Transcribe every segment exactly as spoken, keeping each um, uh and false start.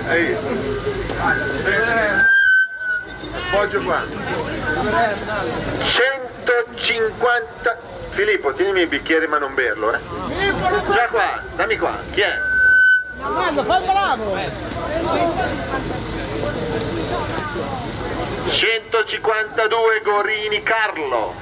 Hai visto? Appoggio qua. centocinquanta. Filippo, tienimi il bicchiere ma non berlo, eh. Già qua, dammi qua. Chi è? Guarda, fai il bravo! centocinquantadue Gorini Carlo.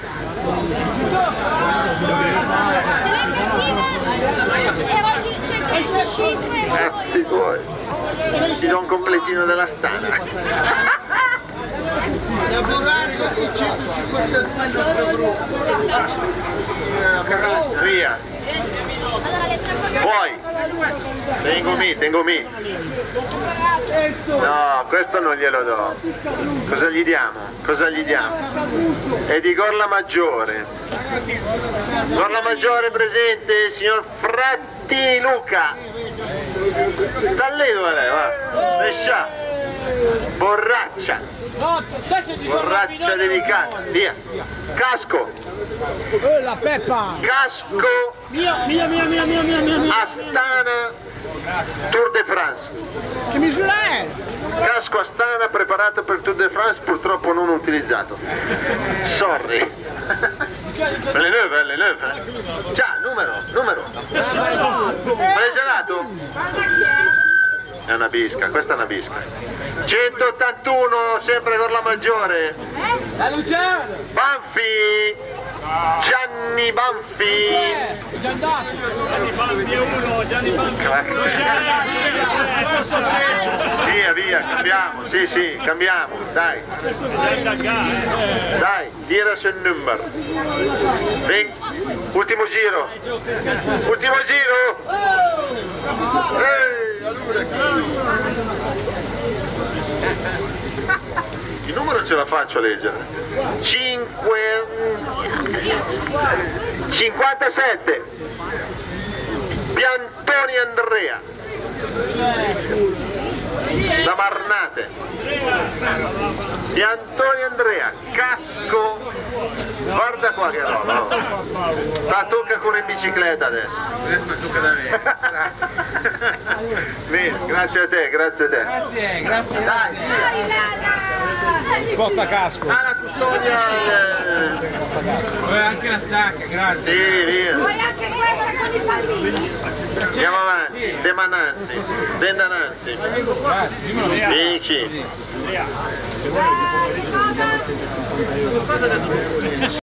Cazzi tuoi. Ti do un completino della stana. Via. Poi tengo mi, tengo mi. No, questo non glielo do. Cosa gli diamo? Cosa gli diamo? È di Gorla Maggiore. Gorla Maggiore presente, signor Fratti Luca. Dalle dove lei, va? Lascia. Borraccia. Borraccia dedicata. Via. Casco. La Peppa. Casco. Mio, mio, mio, mio, mio, mio, mio. Astana Tour de France. Che misura è? Casco Astana preparato per Tour de France, purtroppo non utilizzato. Sorry. Le nove, le nove. Già, numero, numero. Hai gelato? È una bisca, questa è una bisca. centottantuno, sempre Gorla Maggiore. La Luciano. Banfi. Gianni Banfi. Già andato. Via, via, cambiamo, sì, sì, cambiamo, dai. Dai, tira sul numero. Ven. Ultimo giro. Ultimo giro. Ehi, allora. Il numero ce la faccio a leggere. cinque cinquantasette Piantoni Andrea da Marnate. Piantoni Andrea, casco. Guarda qua che roba, no? Ma tocca con in bicicletta adesso. Tocca da me. Bene, grazie a te, grazie a te. Grazie, grazie. Dai. Porta casco. Ah, la custodia. Vuoi anche la sacca, grazie. Sì, via. Vuoi anche quella con i pallini? Andiamo avanti, demananti, dendananti. Vici. Eh, di cosa?